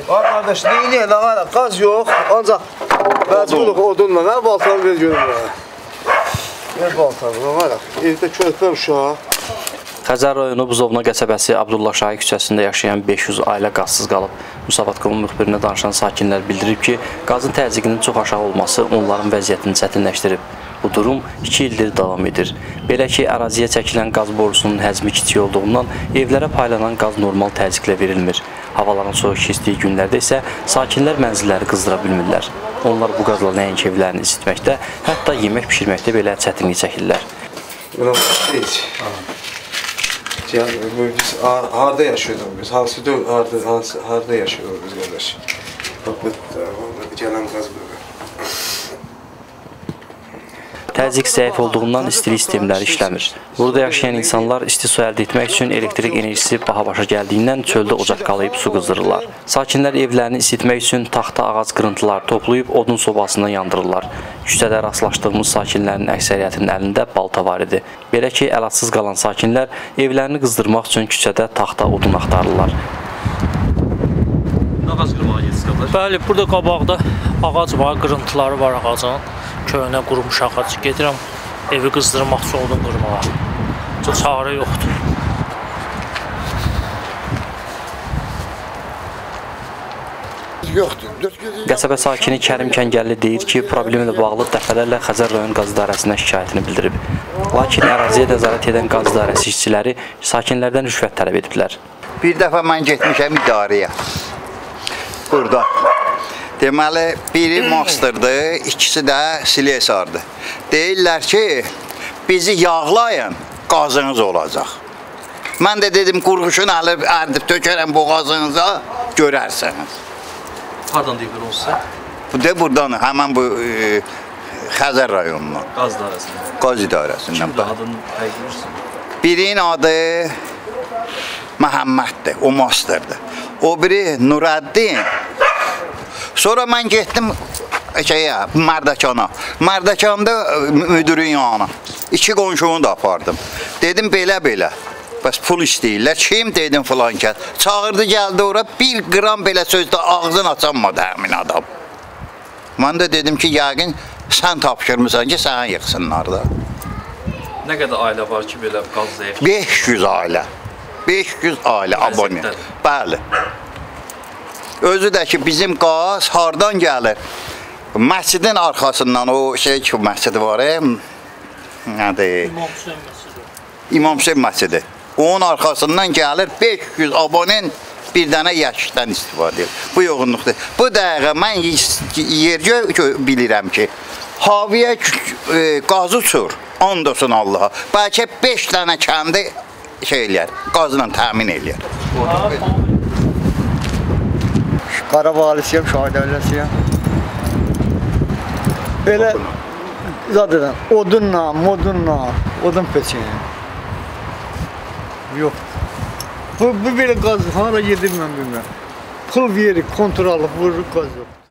Var kardeş, neyin var? Gaz yok, ancaq məcbuluq odunla. Ver baltanı ver görüm bana. Ver baltanı, var. Evdə körpə uşaq. Xəzər rayonu Buzovna qəsəbəsi Abdullah Şahi küçəsində yaşayan 500 ailə qazsız qalıb. Musavatqomun müxbirinə danışan sakinlər bildirib ki, qazın təzyiqinin çox aşağı olması onların vəziyyətini çətinləşdirib. Bu durum 2 ildir davam edir. Belə ki, əraziyə çəkilən qaz borusunun həcmi kiçik olduğundan evlərə paylanan qaz normal təzyiqlə verilmir. Havaların soyuq keçdiyi günlərdə isə sakinlər mənzilləri qızdıra bilmirlər. Onlar bu qazla nəinki evlərini isitməkdə, hətta yemək bişirməkdə belə çətinlik çəkirlər. Biz harda yaşıyorduk biz? Harda yaşıyorduk biz kardeş? Bak bu gelen gaz böyle. Təzyiq zəif olduğundan istilik sistemləri işləmir. Burada yaşayan insanlar isti su əldə etmək üçün elektrik enerjisi baha başa gəldiyindən çöldə ocaq qalayıb su qızdırırlar. Sakinlər evlərini isitmək üçün taxta ağac qırıntılar toplayıb odun sobasını yandırırlar. Küçədə rastlaşdığımız sakinlərin əksəriyyətinin əlində balta var idi. Belə ki, əlacsız qalan sakinlər evlərini qızdırmaq üçün küçədə taxta odun axtarırlar. Ağac qırmağa gedirsiniz? Bəli, burada qabaqda ağac var, qırıntıları var ağacın. Köynə qurumuş ağac. Gedirəm evi qızdırmaq üçün odun qırmağa. Çox çarə yoxdur. Qəsəbə sakini Kərim Kəngəlli deyir ki, problemlə bağlı dəfələrlə Xəzər rayon qaz idarəsinə şikayətini bildirib. Lakin əraziyə nəzarət edən qaz idarəsi işçiləri sakinlərdən rüşvət tələb ediblər. Bir dəfə mən getmişəm idarəyə. Burada. Deməli, biri masterdır, ikisi də silesardır. Deyirlər ki, bizi yağlayın, qazınız olacaq. Mən də dedim, qurğuşun ərdib tökərəm bu qazınıza, görərsiniz. Hardan deyiblər olsa? Bu da buradan, həmən bu Xəzər rayonundan. Qaz idarəsindən. Qaz idarəsindən. Kimdir adını təqdirsin? Birinin adı Məhəmməddir, o masterdir. O biri Nurəddin. Sonra mən getdim Mərdəkana. Mərdəkanda müdürün yanına. 2 qonşumu da apardım. Dedim, belə-belə. Bəs pul istəyirlər. Kim dedim filan kəs. Çağırdı, gəldi ora. 1 qram belə sözdə ağzını açanmadı həmin adam. Mən də dedim ki, yəqin sən tapşırmısan ki, sənə yıxsınlar da. Nə qədər ailə var ki, belə qaz zəif? 500 ailə. 500 ailə abone. Bəli. Özü də ki, bizim qaz hardan gəlir? Məscidin arxasından, o ki, məscidi var, nədir? İmam Hüseyin məscidi. Onun arxasından gəlir, 500 abonen bir dənə yəşikdən istifadə edir. Bu yoğunluqdur. Bu dəqiqə mən yercə bilirəm ki, haviyə qazı uçur, and olsun Allaha. Bəlkə 5 dənə kəndi qazla təmin eləyər. Qarabağlısıyam, Şahidəlləsiyəm. Belə zaten odunla, modunla, odun peçini. Yox. Bu belə qaz hara gedir mən bilmirəm. Pul verir, kontrollı vurur qaz yox.